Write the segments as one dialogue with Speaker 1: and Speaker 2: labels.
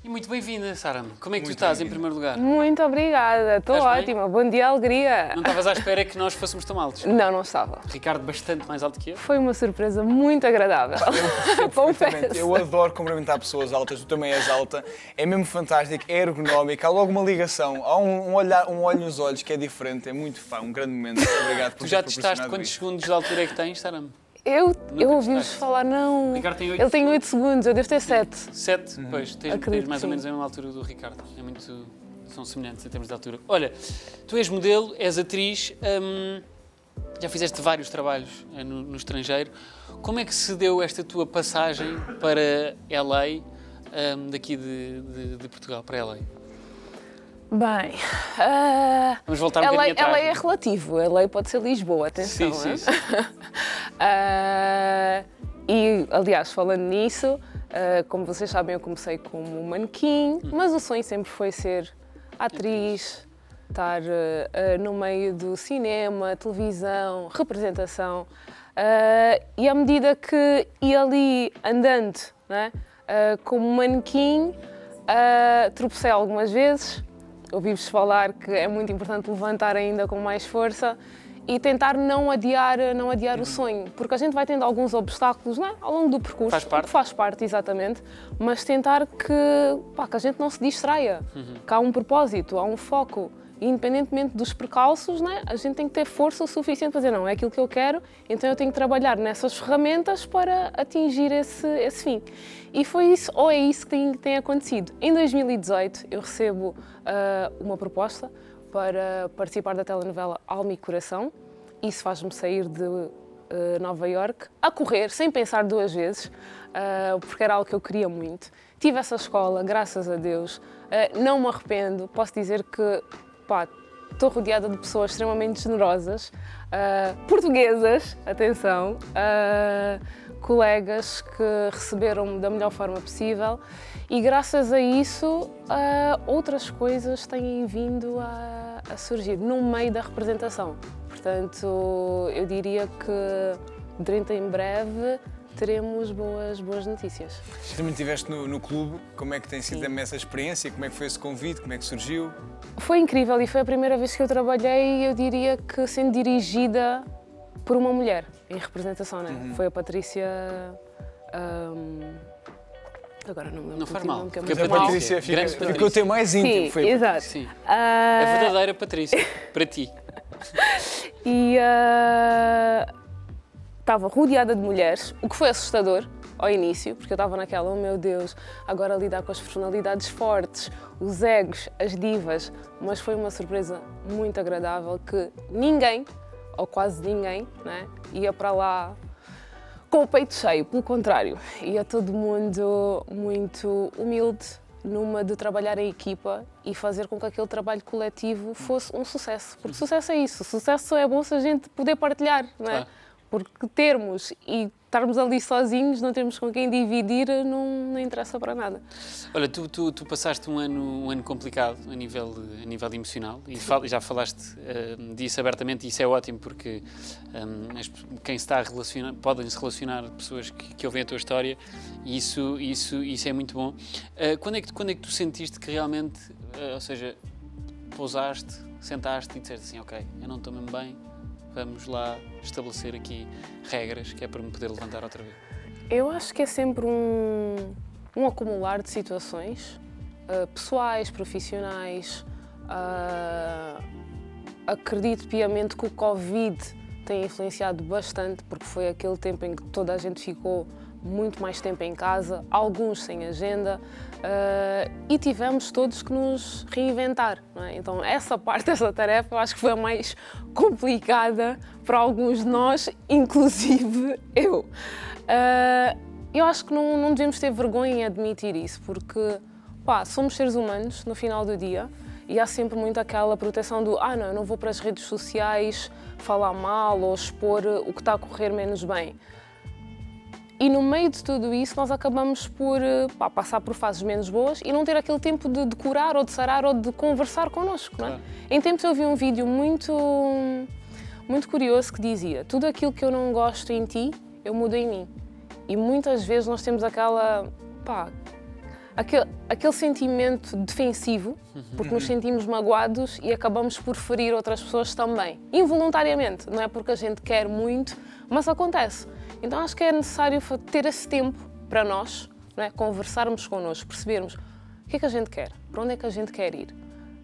Speaker 1: E muito bem-vinda, Sara. Como é que tu estás, em primeiro lugar?
Speaker 2: Muito obrigada, estou ótima. Bom dia, alegria.
Speaker 1: Não estavas à espera que nós fôssemos tão altos?
Speaker 2: Não, não estava.
Speaker 1: Ricardo bastante mais alto que eu.
Speaker 2: Foi uma surpresa muito agradável. Confesso.
Speaker 3: Eu adoro cumprimentar pessoas altas, tu também és alta. É mesmo fantástico, é ergonómico, há logo uma ligação, há um olho nos olhos que é diferente, é muito um grande momento. Obrigado por
Speaker 1: Tu já testaste quantos segundos de altura é que tens, Sara?
Speaker 2: Eu ouvi-vos falar, não.
Speaker 1: Ricardo tem 8
Speaker 2: Ele tem 8 segundos, eu devo ter 7.
Speaker 1: 7? Pois, tens mais ou menos a mesma altura do Ricardo. É muito... São semelhantes em termos de altura. Olha, tu és modelo, és atriz, já fizeste vários trabalhos no estrangeiro. Como é que se deu esta tua passagem para LA, daqui de Portugal para LA?
Speaker 2: Bem,
Speaker 1: vamos voltar um bocadinho atrás.
Speaker 2: LA é relativo, LA pode ser Lisboa, atenção.
Speaker 1: Sim.
Speaker 2: E, aliás, falando nisso, como vocês sabem, eu comecei como manequim, mas o sonho sempre foi ser atriz, estar no meio do cinema, televisão, representação. E à medida que ia ali andando, né, como manequim, tropecei algumas vezes. Ouvi-vos falar que é muito importante levantar ainda com mais força e tentar não adiar o sonho, porque a gente vai tendo alguns obstáculos, não é? Ao longo do percurso.
Speaker 1: Faz parte.
Speaker 2: Faz parte, exatamente, mas tentar que a gente não se distraia, que há um propósito, há um foco. E, independentemente dos percalços, né, a gente tem que ter força o suficiente para dizer não, é aquilo que eu quero, então eu tenho que trabalhar nessas ferramentas para atingir esse fim. E foi isso, ou é isso que tem acontecido. Em 2018 eu recebo uma proposta para participar da telenovela Alma e Coração. Isso faz-me sair de Nova Iorque a correr, sem pensar duas vezes, porque era algo que eu queria muito. Tive essa escola, graças a Deus, não me arrependo, posso dizer que estou rodeada de pessoas extremamente generosas, portuguesas, atenção, colegas que receberam-me da melhor forma possível e graças a isso outras coisas têm vindo a surgir no meio da representação. Portanto, eu diria que dentro em breve teremos boas notícias.
Speaker 3: Também estiveste no clube, como é que tem sido também essa experiência? Como é que foi esse convite? Como é que surgiu?
Speaker 2: Foi incrível e foi a primeira vez que eu trabalhei, eu diria que sendo dirigida por uma mulher em representação, né? Foi a Patrícia... agora não me lembro.
Speaker 1: Não faz mal,
Speaker 3: porque a Patrícia ficou até mais íntimo.
Speaker 2: Sim,
Speaker 3: foi
Speaker 2: exato.
Speaker 1: Sim. A verdadeira Patrícia, para ti.
Speaker 2: E estava rodeada de mulheres, o que foi assustador ao início, porque eu estava naquela, oh meu Deus, agora lidar com as personalidades fortes, os egos, as divas, mas foi uma surpresa muito agradável que ninguém, ou quase ninguém, né, ia para lá com o peito cheio, pelo contrário, ia todo mundo muito humilde, numa de trabalhar em equipa e fazer com que aquele trabalho coletivo fosse um sucesso, porque sucesso é isso, sucesso só é bom se a gente poder partilhar, não é?
Speaker 1: Claro.
Speaker 2: Porque termos e estarmos ali sozinhos, não termos com quem dividir, não interessa para nada.
Speaker 1: Olha, tu passaste um ano complicado a nível emocional e já falaste disso abertamente e isso é ótimo porque quem se está a relacionar, podem-se relacionar pessoas que ouvem a tua história e isso é muito bom. Quando é que tu sentiste que realmente, ou seja, pousaste, sentaste e disseste assim, ok, eu não estou mesmo bem, vamos lá estabelecer aqui regras que é para me poder levantar outra vez?
Speaker 2: Eu acho que é sempre um acumular de situações pessoais, profissionais. Acredito piamente que o Covid tem influenciado bastante, porque foi aquele tempo em que toda a gente ficou muito mais tempo em casa, alguns sem agenda, e tivemos todos que nos reinventar, não é? Então essa parte, essa tarefa, eu acho que foi a mais complicada para alguns de nós, inclusive eu. Eu acho que não devemos ter vergonha em admitir isso, porque somos seres humanos no final do dia e há sempre muito aquela proteção do não, eu não vou para as redes sociais falar mal ou expor o que está a correr menos bem. E no meio de tudo isso nós acabamos por passar por fases menos boas e não ter aquele tempo de decorar ou de sarar ou de conversar connosco, não é? Em tempos eu vi um vídeo muito curioso que dizia: tudo aquilo que eu não gosto em ti, eu mudo em mim. E muitas vezes nós temos aquela aquele sentimento defensivo, porque nos sentimos magoados e acabamos por ferir outras pessoas também, involuntariamente, não é porque a gente quer muito, mas acontece. Então acho que é necessário ter esse tempo para nós, não é? Conversarmos connosco, percebermos o que é que a gente quer, para onde é que a gente quer ir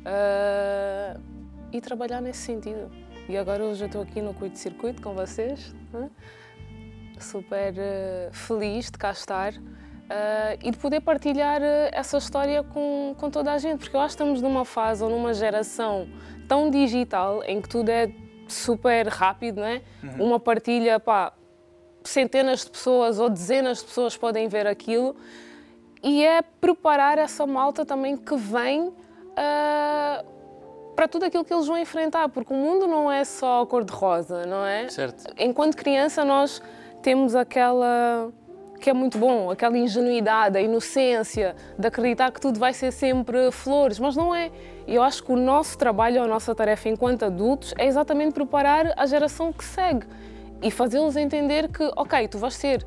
Speaker 2: e trabalhar nesse sentido. E agora hoje eu estou aqui no curto-circuito com vocês, super feliz de cá estar e de poder partilhar essa história com toda a gente, porque eu acho que estamos numa fase ou numa geração tão digital em que tudo é super rápido, não é? Uma partilha, pá, centenas de pessoas ou dezenas de pessoas podem ver aquilo e é preparar essa malta também que vem para tudo aquilo que eles vão enfrentar, porque o mundo não é só cor-de-rosa, não é?
Speaker 1: Certo.
Speaker 2: Enquanto criança nós temos aquela que é muito bom, aquela ingenuidade, a inocência de acreditar que tudo vai ser sempre flores, mas não é. E eu acho que o nosso trabalho, a nossa tarefa enquanto adultos é exatamente preparar a geração que segue e fazê-los entender que, ok, tu vais ter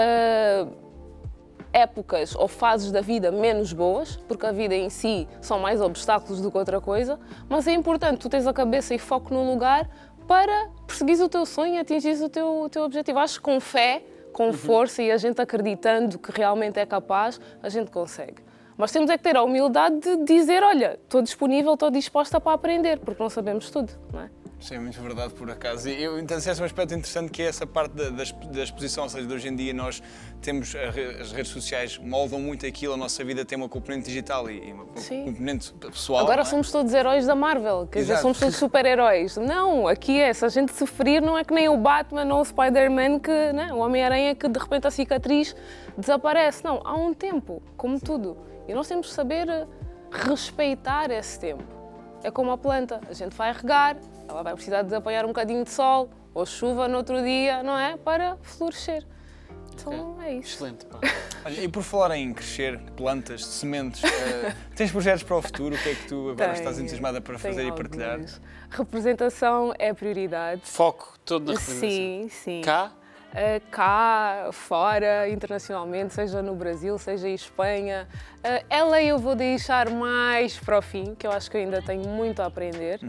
Speaker 2: épocas ou fases da vida menos boas, porque a vida em si são mais obstáculos do que outra coisa, mas é importante tu teres a cabeça e foco no lugar para perseguires o teu sonho e atingires o teu objetivo. Acho que com fé, com força e a gente acreditando que realmente é capaz, a gente consegue. Mas temos é que ter a humildade de dizer, olha, estou disponível, estou disposta para aprender, porque não sabemos tudo, não é?
Speaker 3: Isso é muito verdade, por acaso. Então, esse é um aspecto interessante que é essa parte da exposição, ou seja, de hoje em dia nós temos as redes sociais, moldam muito aquilo, a nossa vida tem uma componente digital e uma componente pessoal.
Speaker 2: Agora somos todos heróis da Marvel, quer dizer, somos todos super-heróis. Não, aqui é, se a gente sofrer, não é que nem o Batman ou o Spider-Man, que, né, o Homem-Aranha que de repente a cicatriz desaparece. Não, há um tempo, como tudo. E nós temos que saber respeitar esse tempo. É como a planta, a gente vai regar, ela vai precisar de apanhar um bocadinho de sol ou chuva no outro dia, não é? Para florescer. Então é isso.
Speaker 1: Excelente, pá.
Speaker 3: Olha, e por falar em crescer plantas, sementes, tens projetos para o futuro? O que é que tu agora estás entusiasmada para fazer e partilhar?
Speaker 2: Alguns. Representação é prioridade.
Speaker 1: Foco todo na representação.
Speaker 2: Sim, sim.
Speaker 1: Cá?
Speaker 2: Cá, fora, internacionalmente, seja no Brasil, seja em Espanha. Ela eu vou deixar mais para o fim, que eu acho que eu ainda tenho muito a aprender.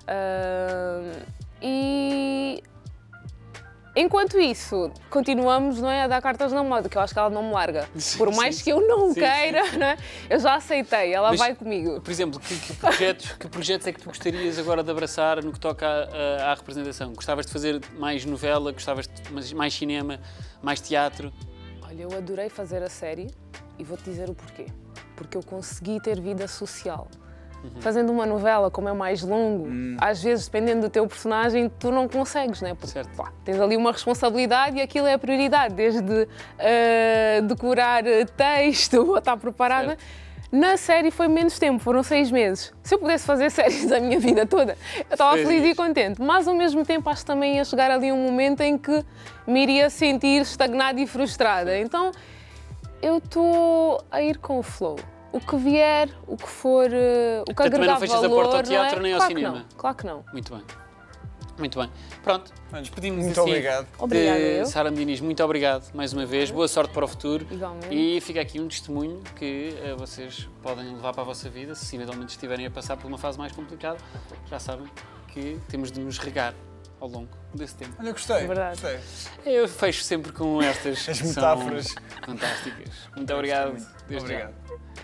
Speaker 2: E enquanto isso, continuamos, não é, a dar cartas na moda, que eu acho que ela não me larga. Por mais que eu não queira, não é? Eu já aceitei, ela vai comigo.
Speaker 1: Por exemplo, que projetos é que tu gostarias agora de abraçar no que toca à representação? Gostavas de fazer mais novela, gostavas de mais cinema, mais teatro?
Speaker 2: Olha, eu adorei fazer a série e vou-te dizer o porquê. Porque eu consegui ter vida social. Fazendo uma novela, como é mais longo, às vezes, dependendo do teu personagem, tu não consegues, né? Porque pá, tens ali uma responsabilidade e aquilo é a prioridade, desde decorar texto ou estar preparada. Certo. Na série foi menos tempo, foram 6 meses. Se eu pudesse fazer séries a minha vida toda, eu estava feliz e contente. Mas, ao mesmo tempo, acho que também ia chegar ali um momento em que me iria sentir estagnada e frustrada. Então, eu estou a ir com o flow. O que vier, o que for, o que agregar valor...
Speaker 1: Também não fechas a porta ao teatro nem ao cinema?
Speaker 2: Claro que não.
Speaker 1: Muito bem. Muito bem. Pronto, despedimos
Speaker 3: muito
Speaker 1: assim.
Speaker 3: Obrigado.
Speaker 2: Obrigada eu.
Speaker 1: Sara Medina, muito obrigado mais uma vez. Boa sorte para o futuro.
Speaker 2: Igualmente.
Speaker 1: E fica aqui um testemunho que vocês podem levar para a vossa vida, se eventualmente estiverem a passar por uma fase mais complicada. Já sabem que temos de nos regar ao longo desse tempo.
Speaker 3: Olha, gostei.
Speaker 2: É verdade.
Speaker 3: Gostei.
Speaker 1: Eu fecho sempre com estas
Speaker 3: As metáforas
Speaker 1: fantásticas. Muito obrigado.
Speaker 3: Obrigado.